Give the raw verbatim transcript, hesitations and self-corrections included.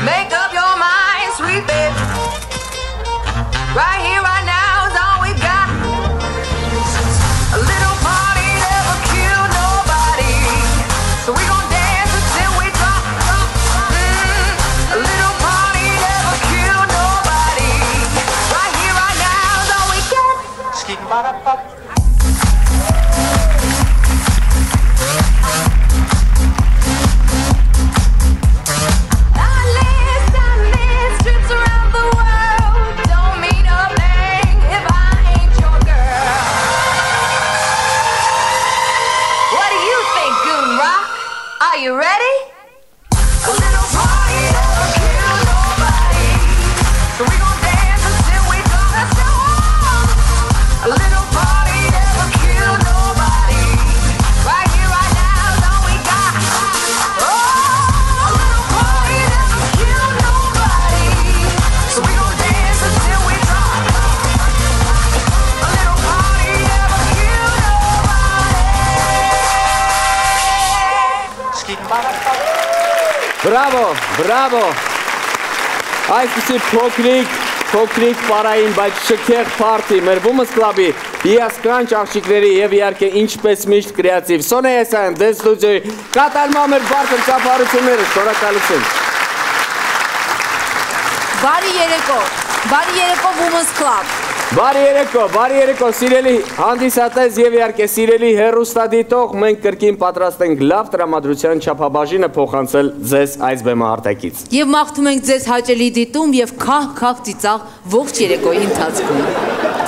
Make up your mind, sweet baby. Right here, right now is all we got. A little party never killed nobody, so we gon' dance until we drop, drop, mm. A little party never killed nobody. Right here, right now is all we got. Skip bada pop. Are you ready? A little party never killed nobody, so we gon' dance until we drop. Let's go. A little party never killed nobody. Right here, right now is all we got. Oh, a little party never killed nobody, so we gon' dance until we drop. A little party never killed nobody. Bravo, bravo. Այսպիսի փոքրիկ, փոքրիկ պարային, բայց շքեղ պարթի մեր Women's Club-ի հիասքանչ աղջիկների և իհարկե ինչպես միշտ կրեատիվ Սոնե Եսայան դե ստուդիոյի կատարման մեր բարձր ծափարությունները, շնորհակալություն։ Բարի երեկո, բարի երեկո Women's Club։ Բարի երեկո, բարի երեկո, սիրելի հանդիսատես և իհարկե սիրելի հեռուստադիտող, մենք կրկին պատրաստ ենք լավ տրամադրության չափաբաժինը փոխանցել ձեզ այս բեմահարտակից։ Եվ մաղթում ենք ձեզ հաճելի դիտում և քահ-քահ ծիծաղ ողջ երեկոյի ընթացքում։